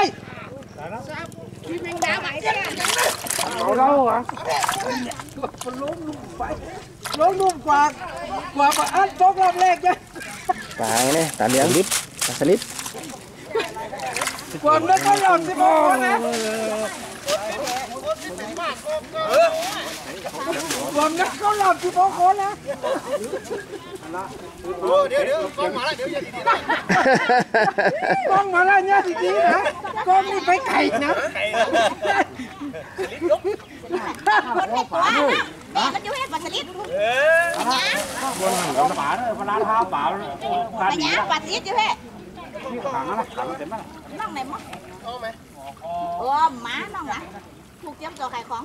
กินแมงดาไหมเนี่ยเอาเราอ่ะมันล้มลุ่มไปล้มลุ่มกว่าปลาอันตกรอบแรกจ้ะปลาเนี่ยตาเหลืองลิบปลาสลิดความนั้นก็หล่นสิพ่อนะความนั้นก็หล่นสิพ่อคนนะเดี๋ยวกล้องมาแล้วเดี๋ยวอย่าดีๆนะกล้องมาแล้วเนี่ยดีๆนะกล้องนี่ไปไก่นะคนเห็ดตัวนะแม่มันอยู่เห็ดปลาสลิดบนหันกับปลาเนี่ยปลาเท้าปลาปลาหยาปลาสลิดอยู่เห็ดขังนะขังเต็มแล้วน้องไหนมั้งโอ้หมาน้องนะถูกเตรียมตัวขายของ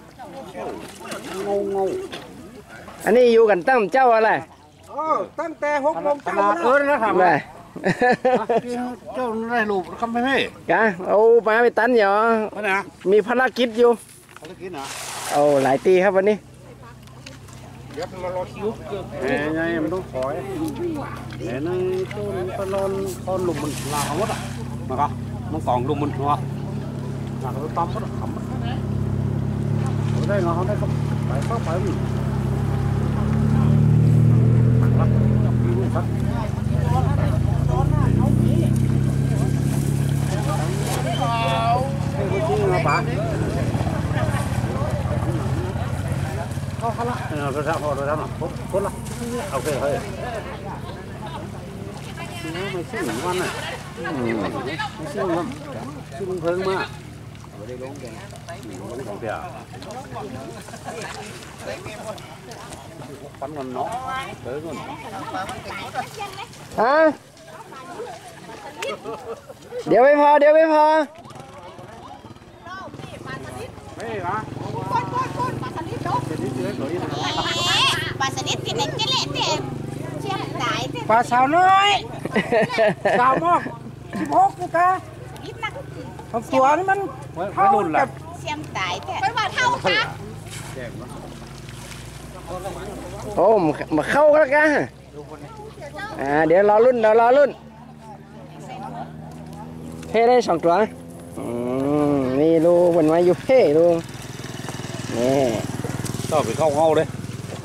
งงอันนี้อยู่กันตั้งเจ้าอะไรตั้งแต่6 โมงเช้านะครับได้เจ้าได้ลูกคำไม่ให้กะเอาปลาไปตันเหรอมีภารกิจอยู่ภารกิจนะเอาหลายตีครับวันนี้เดี๋ยวเรารอคิวไงมันต้องถอยแต่ในต้นตะลอนตอนลุมมันลาเขาหมดอ่ะนะครับมันกองลุมมันหัวหลังเราต้มก็ขำได้เนาะเขาได้ก็ไปเข้าไปรับคิวครับให้คนที่มาปะเข้าละเราทำพอเราทำพ้นละโอเคเฮ้ยไม่ซื้อหนึ่งวันน่ะไม่ซื้อมันซื้อมันเพิ่งมาไม่ได้ลงกันลงของเดียวปั้นเงินเนาะเติมเงินฮะเดี๋ยวไม่พอไม่ฮะปลาสลิดที่ไหนเจ๊เละเจ๊เชี่ยมตายเจ๊ปลาสาวน้อยสาวมอก16กูตาตัวนี่มันเท่ากับเชี่ยมตายเจ๊เป็นว่าเท่าค่ะโอ้มาเข้าแล้วกันเดี๋ยวรอรุ่นเพ่ได้2 ตัวนี่ลูกบนไม้อยู่เพ่ลูกนี่ต่อไปเข้าเลย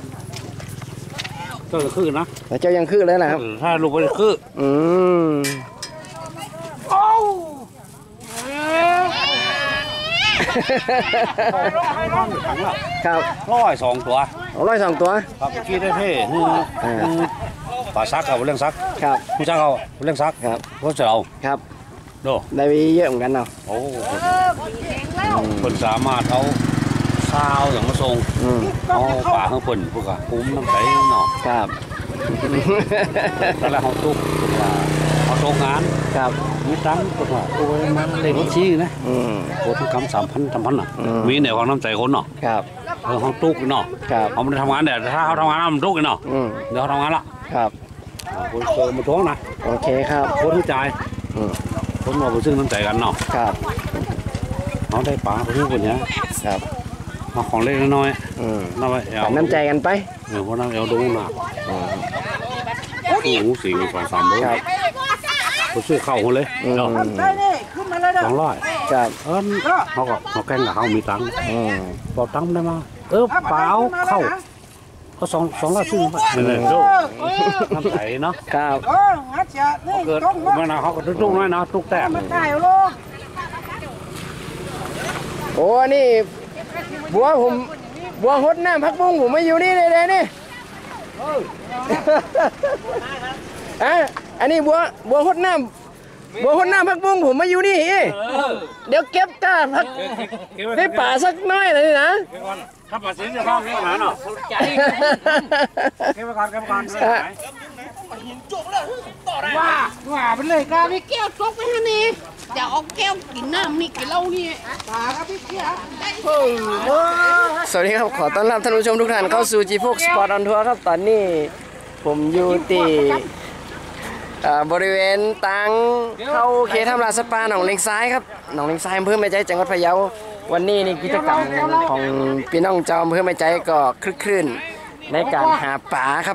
เจ้าจะคืนนะแต่เจ้ายังคืนเลยนะครับถ้าลูกไปคืนโอ้ครับ 102 ตัว 102 ตัวครับกี้ได้เท่ปลาซักกับเรื่องซักครับผู้ซักเอาเรื่องซักครับรถเราครับดูได้เยอะเหมือนกันเนาะโอ้คนสามารถเอาซาวอย่างมาส่งเอาปลาข้างฝนพวกคุ้มน้ำใสเนาะครับแล้วเขาตุกเขาโรงงานครับมีตังค์พวกโอ้ยมันเล็กชี้นะโคตรกำ3,000น่ะมีในความน้ำใจคนเนาะครับเขาตุกเนาะเขาไม่ได้ทำงานแต่ถ้าเขาทำงานมันตุกเนาะเดี๋ยวเขาทำงานละครับคนเคยมาท้วงนะโอเคครับคนที่ใจคนมาซื้อน้ำใจกันเนาะครับเขาได้ปลาคนนี้คนนี้ครับมาของเล็กน้อยน้ำใจกันไปเพราะน้ำเอวดูหนักหมูสิง2-3 โลเขาซื้อเข้าคนเลย200 ครับเขาแกงกับเขามีตังค์พอตังค์ได้มาเปล่าเข้าก็200ซื้อมาน้ำใสเนาะครับเกิดมาหนาเขาก็ตุ้งน้อยนะตุ้งแต่โอ้นี่บัวหดน้ำพักบุ้งผมไม่อยู่นี่เลยนี่อันนี้บัวหดน้ำพักบุ้งผมมาอยู่นี่เดี๋ยวเก็บตาพักได้ป่าสักน้อยเลยนะถ้าป่าสิงจะเข้าเก็บหาเนาะเก็บก่อนว่าไปเลยกาพี่แก้วจกไปฮะนี่จะเอาแก้วกินน้ำนี่กินเหล้านี่ตาครับพี่แก้วสวัสดีครับขอต้อนรับท่านผู้ชมทุกท่านเข้าสู่ G4 Sport on Tour ครับตอนนี้ผมอยู่ที่บริเวณตังเข้าเขตทำลาสปาหนองเลงซ้ายครับหนองเลงซ้ายอำเภอแม่ใจจังหวัดพะเยาวันนี้นี่กิจกรรมของพี่น้องชาวอำเภอแม่ใจก็คลึกคลื่นในการหาปลาครับ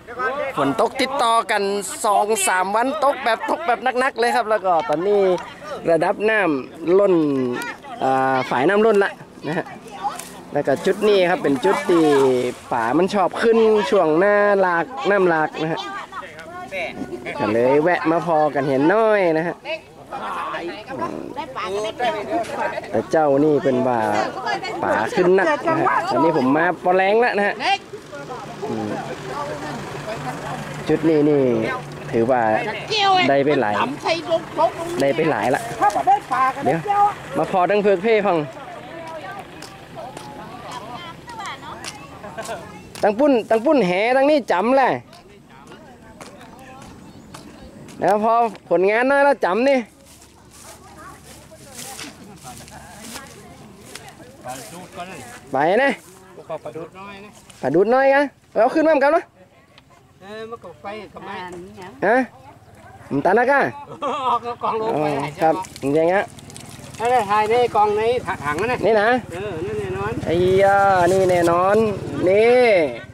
ฝนตกติดต่อกัน 2-3 วันตกแบบนักๆเลยครับแล้วก็ตอนนี้ระดับน้ำล้นฝ่ายน้ำล้นละนะฮะแล้วก็จุดนี้ครับเป็นจุดที่ป่ามันชอบขึ้นช่วงหน้าหลากน้ำหลากนะฮะก็เลยแวะมาพอกันเห็นน้อยนะฮะแต่เจ้านี่เป็นป่าขึ้นหนักนะฮะตอนนี้ผมมาปอแรงแล้วนะฮะจุดนี้นี่ถือว่าได้ไปหลายละเดี๋ยวมาพอตั้งเพือกเพ่พังตั้งปุ้นแหตั้งนี้จำแหละแล้วพอผลงานน้อยแล้วจำนี่ไปนะปลาดุดน้อยกันเอาขึ้นมากันเนาะมันก็ไปกับมันฮะมันตันนะก้ากองลงไปครับอย่างเงี้ยอะไรถ่ายในกองในถังนั่นนี่นะนั่นแน่นอนไอ้ยานี่แน่นอนนี่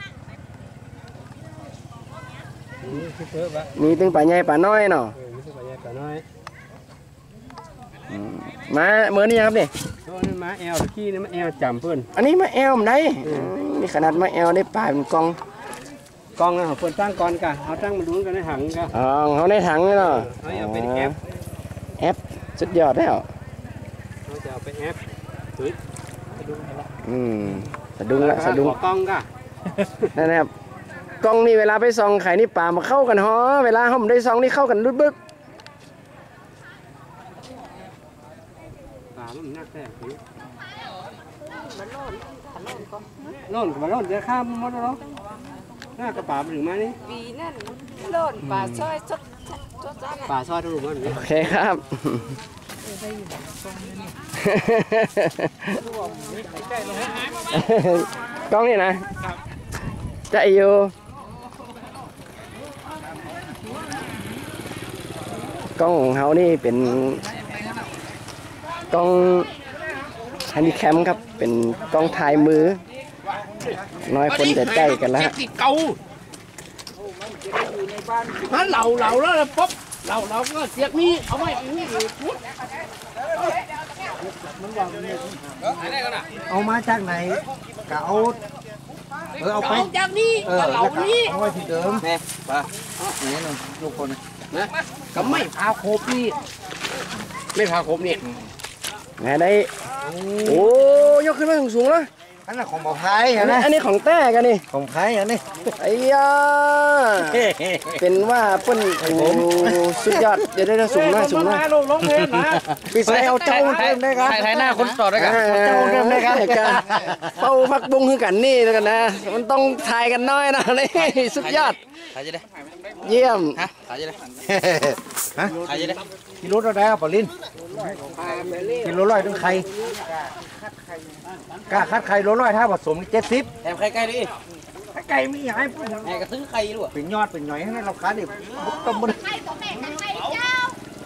มีตึงป่าใหญ่ป่าน้อยเนาะมาเมื่อนี้ครับนี่มาแอลขี้นี่มาแอลจำเพื่อนอันนี้มาแอลมันได้นี่ขนาดมาแอลได้ป่าเป็นกองนะเพื่อนตั้งกองกันเอาตั้งมาดูกันในถังกันเขาในถังนี่เนาะเอาไปแอปสุดยอดแล้วเราจะเอาไปแอปสะดุ้งละสะดุ้งกองกันนั่นครับกองนี่เวลาไปซองไข่นี่ป่ามาเข้ากันฮะเวลาผมได้ซองนี่เข้ากันรุดบึกป่ามันนักแท้ล่นเดี๋ยวข้ามมดแล้วหน้ากระป๋าถึงมานี่ปีนั่นล่นป่าซอยสดป่าซอยทุกคนโอเคครับกล้องนี่นะจะอยู่กล้องของเขานี่เป็นกล้องฮันนี่แคมครับเป็นกล้องถ่ายมือน้อยคนจะใกล้กันแล้วถ้าเหล่าแล้วปุ๊บเราก็เสียกนี้เอาไว้นี่พุทธเอามาจากไหนกะเอาไปจากนี้เหล่านี้เอาไว้ที่เดิมป่ะนี่นึงลูกคนนะก็ไม่พาครบนี่ไม่พาครบนี่ไงได้โอ้ยกขึ้นมาสูงแล้วอันนั้นของหมอพายอันนี้ของแต้กันนี่ของพายอันนี้ไอ้ยาเป็นว่าเปิ้นสุดยอดเดี๋ยวได้สูงหน่อยลงเลยนะพี่ใส่เอาเจ้าเต็มได้ครับถ่ายหน้าคนต่อได้กันเจ้าเต็มได้ครับเป้าพักบุ้งคือกันนี่แล้วกันนะมันต้องถ่ายกันน้อยนะนี่สุดยอดถ่ายจะได้เยี่ยมถ่ายจะได้ถ่ายจะได้กิโลเราได้ปอลินกิโล100ถึงไข่กะคัดไข่โล100ถ้าผสม70 แถมไข่ไก่ดิไก่มีให้แหกกระซื้อไข่ด้วยเป็นยอดเป็นหน่อยให้เราคัดดิบุกต้มมันไข่ตัวแม่ไข่เจ้า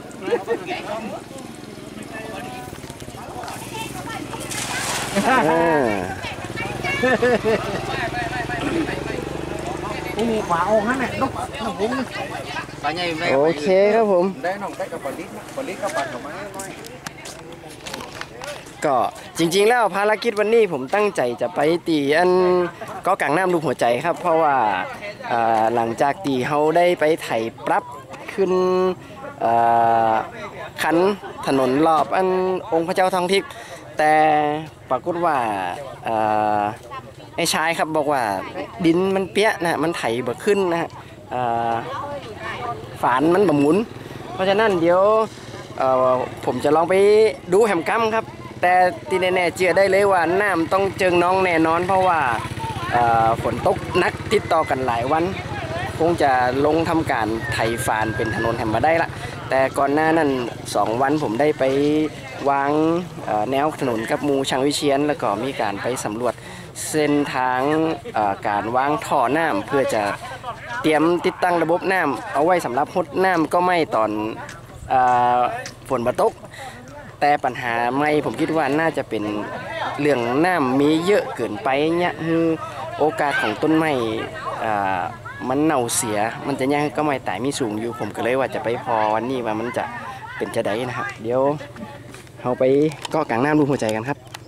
มีฝาโอ่งนั่นแหละน้องผมโอเคครับผมได้น้องได้กับปลิดกับปัดออกมาก็จริงๆแล้วภารกิจวันนี้ผมตั้งใจจะไปตีอันก็กลางน้ำรูปหัวใจครับเพราะว่าหลังจากตีเขาได้ไปไถปรับขึ้นคันถนนรอบอันองค์พระเจ้าทองทิพย์แต่ปรากฏว่าไอ้ชายครับบอกว่าดินมันเปี้ยนะมันไถบ่ขึ้นนะฮะฝานมันบ่หมุนเพราะฉะนั้นเดี๋ยวผมจะลองไปดูแหมกัมครับแต่ที่แน่ๆเชื่อได้เลยว่าน้ำต้องเจิงน้องแน่นอนเพราะว่าฝนตกนักติดต่อกันหลายวันคงจะลงทำการไถฝานเป็นถนนแหมมาได้ละแต่ก่อนหน้านั้น2 วันผมได้ไปวางแนวถนนกับมูช่างวิเชียนแล้วก็มีการไปสำรวจเส้นทางการวางท่อน้ำเพื่อจะเตรียมติดตั้งระบบน้ำเอาไว้สำหรับหดน้ำก็ไม่ตอนฝนตกแต่ปัญหาไม่ผมคิดว่าน่าจะเป็นเรื่องน้ำมีเยอะเกินไปเนี่ยคือโอกาสของต้นไม้มันเน่าเสียมันจะแย่ก็ไม่ตายมีสูงอยู่ผมก็เลยว่าจะไปพอวันนี้ว่ามันจะเเป็นจะไดนะครับเดี๋ยวเราไปเกาะกลางน้ำรูปหัวใจกันครับ